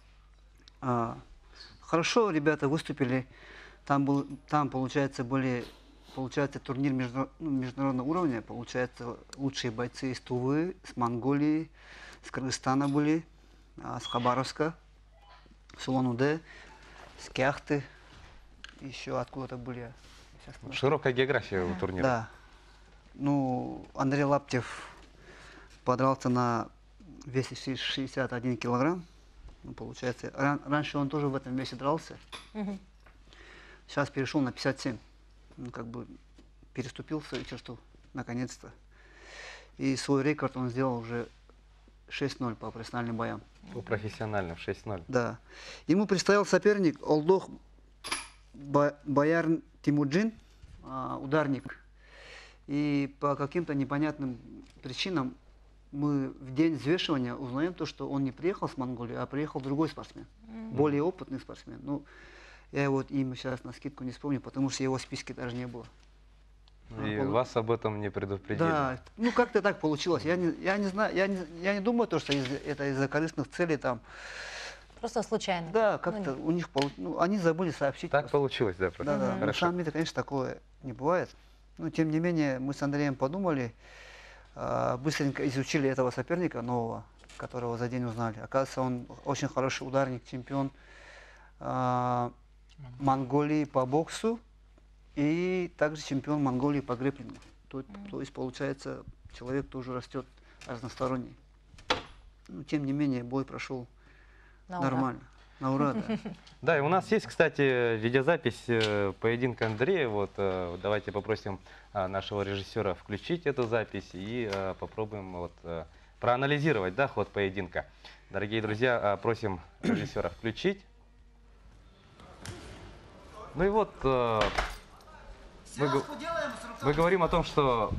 Хорошо ребята выступили. Там получается, турнир международного уровня. Получается, лучшие бойцы из Тувы, с Монголии, с Кыргызстана были, с Хабаровска, с Улан-Удэ, с Кяхты, еще откуда-то были. Широкая география у турнира. Да. Ну, Андрей Лаптев подрался на весе 61 килограмм. Ну, получается, раньше он тоже в этом весе дрался. Сейчас перешел на 57. Ну, как бы переступил свою черту, наконец-то. И свой рекорд он сделал уже 6-0 по профессиональным боям. По профессиональным 6-0. Да. Ему предстоял соперник Олдох Баярн Тимуджин, ударник. И по каким-то непонятным причинам мы в день взвешивания узнаем то, что он не приехал с Монголии, а приехал другой спортсмен, более опытный спортсмен. Ну, я его имя сейчас на скидку не вспомню, потому что его в списке даже не было. И вас об этом не предупредили? Да, ну как-то так получилось. Я не знаю, я не думаю, то, что это из-за корыстных целей там. Просто случайно. Да, как-то у них они забыли сообщить. Так получилось, да, просто. Да, да. На самом деле, конечно, такое не бывает. Но тем не менее, мы с Андреем подумали, быстренько изучили этого соперника нового, которого за день узнали. Оказывается, он очень хороший ударник, чемпион Монголии по боксу и также чемпион Монголии по грэпплингу. То есть, получается, человек тоже растет разносторонний. Но, тем не менее, бой прошел нормально. На ура, да. Да, и у нас есть, кстати, видеозапись поединка Андрея. Вот, давайте попросим нашего режиссера включить эту запись и попробуем вот, проанализировать, да, ход поединка. Дорогие друзья, просим режиссера включить. Ну и вот мы говорим о том, что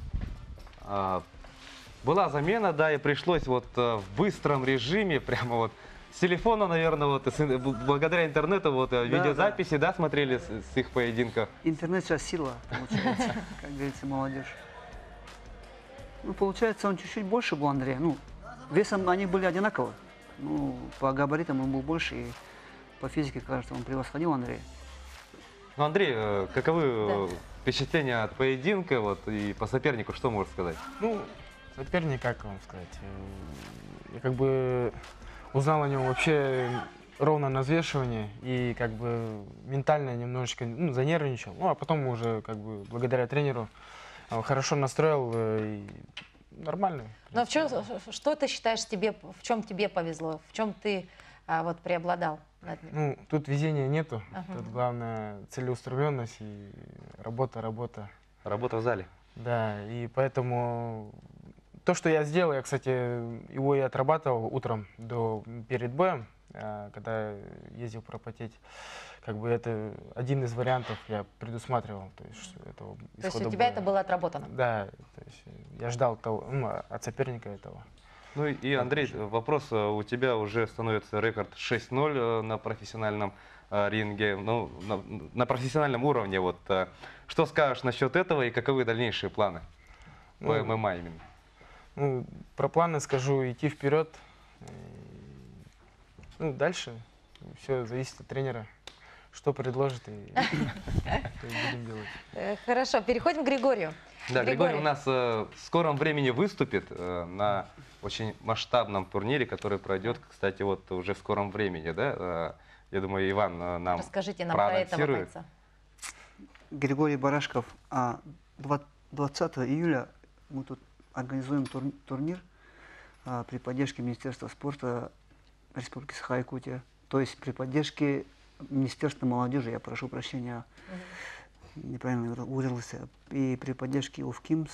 была замена, да, и пришлось вот в быстром режиме, прямо вот с телефона, наверное, вот, благодаря интернету, вот, видеозаписи, да, смотрели с их поединка. Интернет сейчас сила, получается, как говорится, молодежь. Ну, получается, он чуть-чуть больше был Андрея. Ну, весом они были одинаковы. Ну, по габаритам он был больше, и по физике, кажется, он превосходил Андрея. Ну, Андрей, каковы впечатления от поединка, вот, и по сопернику, что можешь сказать? Ну, соперник, как вам сказать, я как бы узнал о нем вообще ровно на взвешивании и как бы ментально немножечко занервничал. Ну, а потом уже как бы благодаря тренеру хорошо настроил и нормально. Но что ты считаешь, в чем тебе повезло, в чем ты вот преобладал над ним? Ну, тут везения нету, тут главное целеустремленность и работа. Работа в зале. Да, и поэтому то, что я сделал, я, кстати, его и отрабатывал утром перед боем, когда ездил пропотеть. Как бы это один из вариантов я предусматривал. То есть у тебя это было отработано? Да, то есть я ждал от соперника этого. Ну и, Андрей, вопрос, у тебя уже становится рекорд 6-0 на профессиональном ринге, ну, на профессиональном уровне. Вот, что скажешь насчет этого и каковы дальнейшие планы по ММА именно? Ну, про планы скажу, идти вперед. Ну, дальше все зависит от тренера. Что предложит, и будем делать. Хорошо, переходим к Григорию. Да, Григорий у нас в скором времени выступит на очень масштабном турнире, который пройдет, кстати, вот уже в скором времени, да? Я думаю, Иван нам Расскажите нам про этого бойца. Григорий Барашков, 20 июля мы тут организуем турнир при поддержке Министерства спорта Республики Саха-Якутия, то есть при поддержке Министерства молодежи, я прошу прощения, неправильно выразился, и при поддержке УФКИМС,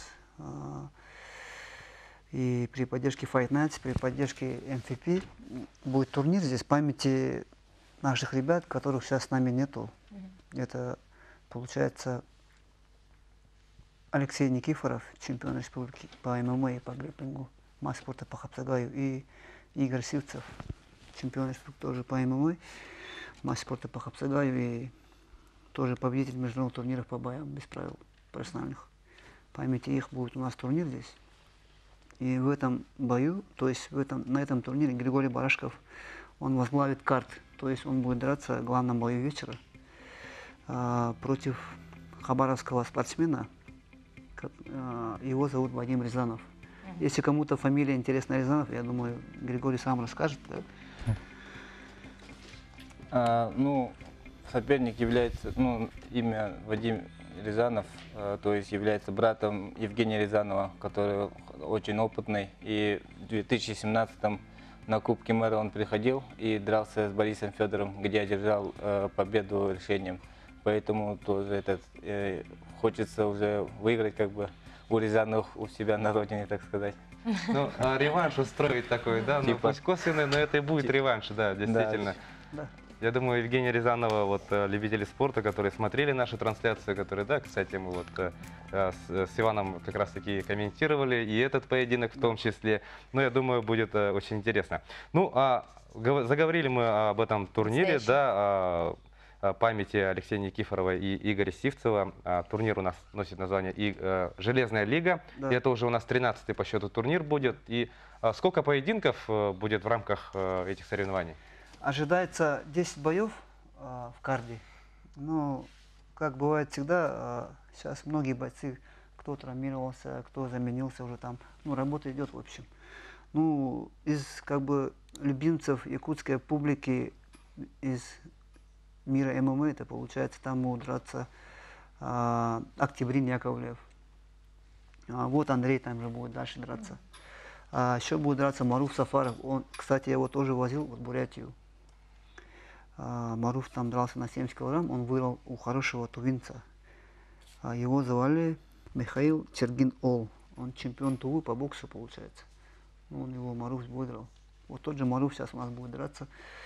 и при поддержке Fight Nights, при поддержке МФП будет турнир здесь памяти наших ребят, которых сейчас с нами нету. Это, получается, Алексей Никифоров, чемпион республики по ММА и по грэпплингу, мастер спорта по Хапсагаю, и Игорь Сивцев, чемпион республики тоже по ММА, мастер спорта по Хапсагаю и тоже победитель международных турниров по боям без правил профессиональных. Памяти их будет у нас турнир здесь. И в этом бою, то есть на этом турнире Григорий Барашков, он возглавит карт. То есть он будет драться в главном бою вечера против хабаровского спортсмена. Его зовут Вадим Рязанов. Если кому-то фамилия интересна Рязанов, я думаю, Григорий сам расскажет. Да? Ну, соперник является, имя Вадим Рязанов, то есть является братом Евгения Рязанова, который очень опытный. И в 2017 на Кубке мэра он приходил и дрался с Борисом Федоровым, где одержал победу решением. Поэтому тоже хочется уже выиграть как бы у Рязановых у себя на родине, так сказать. Ну, реванш устроить такой, да, ну, пусть косвенный, но это и будет реванш, да, действительно. Да. Я думаю, Евгения Рязанова, вот любители спорта, которые смотрели наши трансляции, которые, да, кстати, мы вот с Иваном как раз-таки комментировали, и этот поединок в том числе. Но я думаю, будет очень интересно. Ну, заговорили мы об этом турнире, да, памяти Алексея Никифорова и Игоря Сивцева. Турнир у нас носит название «Железная лига». Да. И это уже у нас 13-й по счету турнир будет. И сколько поединков будет в рамках этих соревнований? Ожидается 10 боев в карде. Но, как бывает всегда, сейчас многие бойцы, кто травмировался, кто заменился уже там. Ну, работа идет в общем. Ну, из как бы любимцев якутской публики, из мира ММА, это получается, там будут драться Октябрин Яковлев. Вот Андрей там же будет дальше драться. Еще будет драться Маруф Сафаров. Он, кстати, я его тоже возил в Бурятию. Маруф там дрался на 70 килограмм, он выиграл у хорошего тувинца. Его звали Михаил Чергин-Ол. Он чемпион Тувы по боксу, получается. Он его Маруф выиграл. Вот тот же Маруф сейчас у нас будет драться.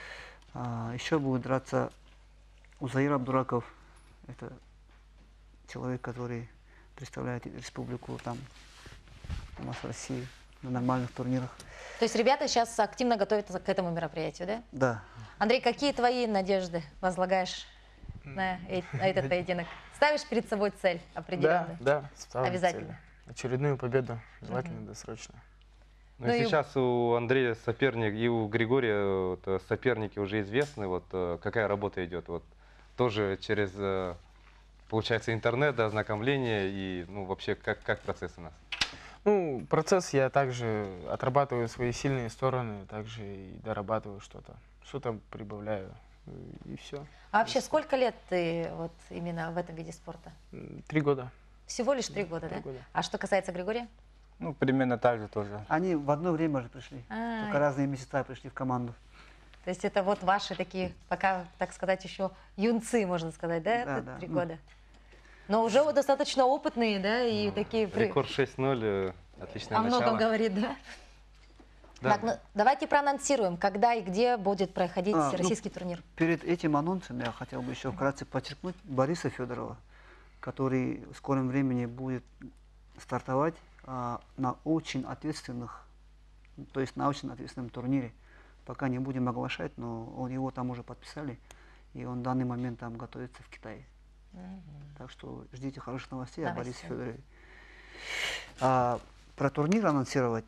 Еще будет драться Узаир Абдураков. Это человек, который представляет республику там у нас в России на нормальных турнирах. То есть ребята сейчас активно готовятся к этому мероприятию, да? Да. Андрей, какие твои надежды возлагаешь на этот поединок? Ставишь перед собой цель определенную? Да, ставлю обязательно. Цель. Очередную победу, желательно досрочно. Ну, сейчас у Андрея соперник и у Григория соперники уже известны. Вот какая работа идет? Вот тоже через, получается, интернет, да, ознакомление и вообще как процесс у нас? Ну, процесс я также отрабатываю свои сильные стороны, также и дорабатываю что-то прибавляю, и все. А вообще сколько лет ты вот именно в этом виде спорта? 3 года. Всего лишь 3 года, 3 да? года. А что касается Григория? Ну, примерно так же тоже. Они в одно время же пришли, только разные месяца пришли в команду. То есть это вот ваши такие, пока, так сказать, еще юнцы, можно сказать, да? Да, 3 года. Но уже вот достаточно опытные, да, и такие... Рекорд 6-0, отличное начало. О многом говорит, да? Да. Так, ну, давайте проанонсируем, когда и где будет проходить российский турнир. Перед этим анонсом я хотел бы еще вкратце подчеркнуть Бориса Федорова, который в скором времени будет стартовать на очень ответственных, то есть на очень ответственном турнире. Пока не будем оглашать, но его там уже подписали, и он в данный момент там готовится в Китае. Так что ждите хороших новостей о Борисе Федорове. Про турнир анонсировать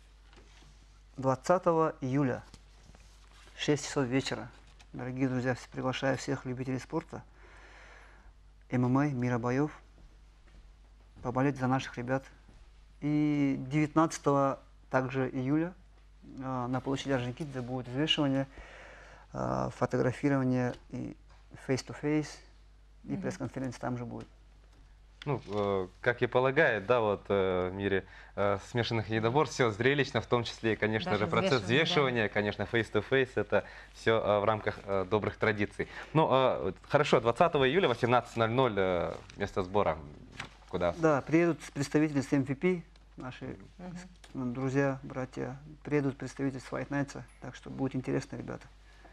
20 июля, 6 часов вечера. Дорогие друзья, приглашаю всех любителей спорта, ММА, мира боев, поболеть за наших ребят. И 19 также июля на площади Орджоникидзе будет взвешивание, фотографирование и face-to-face, и пресс-конференция там же будет. Ну, как и полагает, да, вот в мире смешанных единоборств, все зрелищно, в том числе и, конечно даже же, процесс взвешивания, да. Конечно, face-to-face, это все в рамках добрых традиций. Ну, хорошо, 20 июля, 18:00, место сбора, куда? Да, приедут представители с MVP, наши друзья, братья, приедут представители с Fight Nights, так что будет интересно, ребята.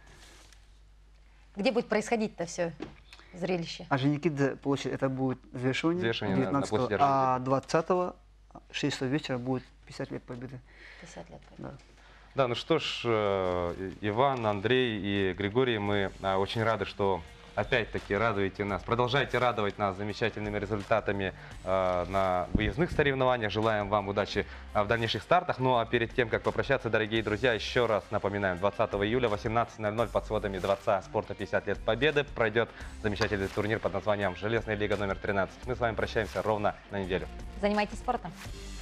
Где будет происходить-то все зрелище? Орджоникидзе площадь, это будет взвешивание 19-го, а 20-го, 6 часов вечера будет 50 лет победы. 50 лет победы. Да. Да, ну что ж, Иван, Андрей и Григорий, мы очень рады, что опять-таки радуете нас. Продолжайте радовать нас замечательными результатами на выездных соревнованиях. Желаем вам удачи в дальнейших стартах. Ну а перед тем, как попрощаться, дорогие друзья, еще раз напоминаем, 20 июля 18:00 под сводами Дворца спорта 50 лет Победы пройдет замечательный турнир под названием «Железная лига номер 13». Мы с вами прощаемся ровно на неделю. Занимайтесь спортом.